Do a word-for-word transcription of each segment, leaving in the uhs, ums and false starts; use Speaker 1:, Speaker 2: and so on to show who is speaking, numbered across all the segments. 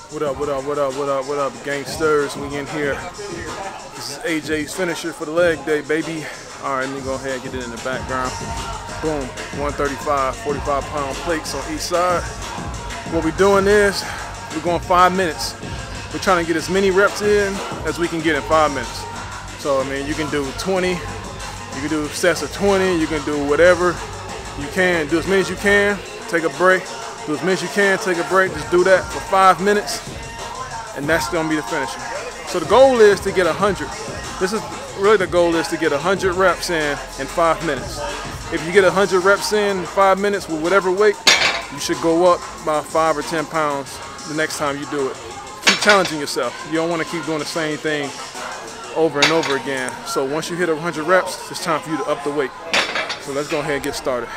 Speaker 1: What up, what up, what up, what up, what up, gangsters? We in here. This is A J's finisher for the leg day, baby. All right, let me go ahead and get it in the background. Boom, one thirty-five, forty-five pound plates on each side. What we're doing is, we're going five minutes. We're trying to get as many reps in as we can get in five minutes. So, I mean, you can do twenty, you can do sets of twenty, you can do whatever you can. Do as many as you can, take a break. Do as many as you can, take a break, just do that for five minutes, and that's gonna be the finisher. So the goal is to get one hundred. This is really the goal is to get one hundred reps in in five minutes. If you get one hundred reps in in five minutes with whatever weight, you should go up by five or ten pounds the next time you do it. Keep challenging yourself. You don't wanna keep doing the same thing over and over again. So once you hit one hundred reps, it's time for you to up the weight. So let's go ahead and get started.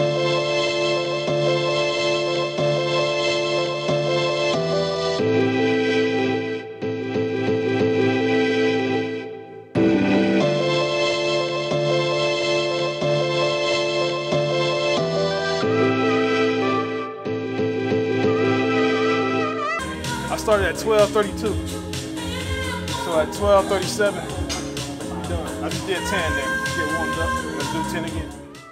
Speaker 1: I started at twelve thirty-two, so at twelve thirty-seven, I'm done. I just did ten there. Get warmed up. Let's do ten again.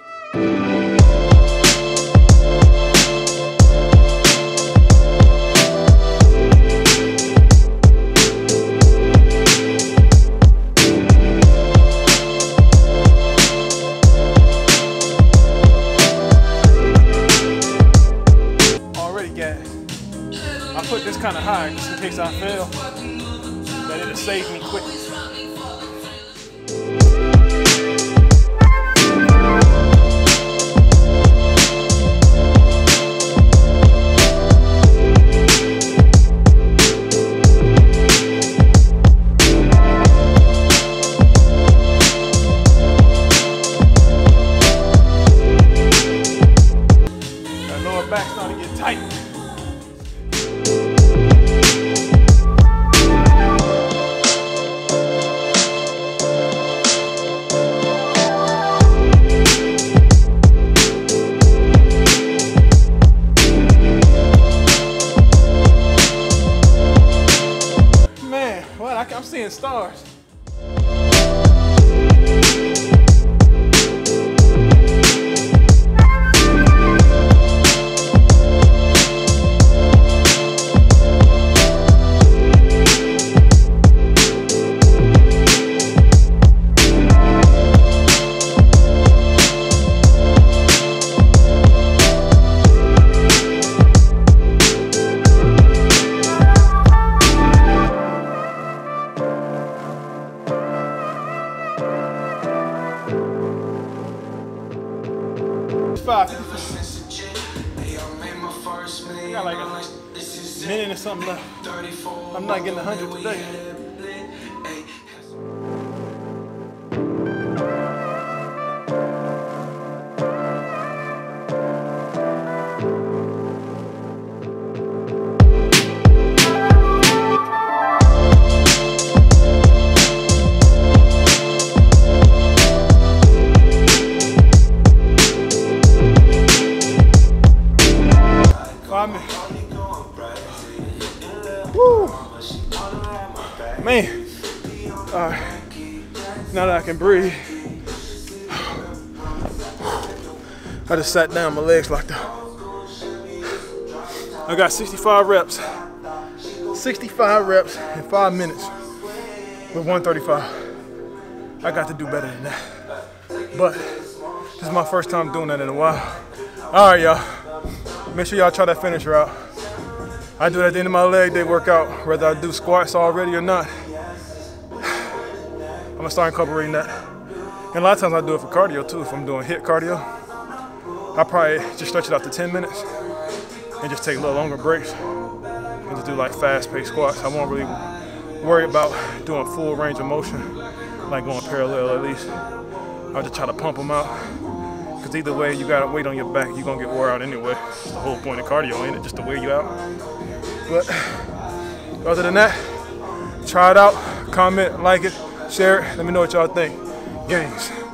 Speaker 1: Already gassed. I put this kind of high just in case I fail, that it'll save me quickly. That lower back starting to get tight. I'm seeing stars. Five. I got like a minute or something left. I'm not getting one hundred today. Woo. Man, all right, now that I can breathe, I just sat down, my legs locked up. I got sixty-five reps, sixty-five reps in five minutes with one thirty-five. I got to do better than that, but this is my first time doing that in a while. All right, y'all, make sure y'all try that finisher out. I do it at the end of my leg day workout, whether I do squats already or not. I'm gonna start incorporating that. And a lot of times I do it for cardio too. If I'm doing HIIT cardio, I probably just stretch it out to ten minutes and just take a little longer breaks and just do like fast-paced squats. I won't really worry about doing full range of motion, like going parallel at least. I'll just try to pump them out. Because either way, you got weight on your back, you're gonna get wore out anyway. That's the whole point of cardio, ain't it? Just to wear you out. But other than that, try it out, comment, like it, share it. Let me know what y'all think. Gangs.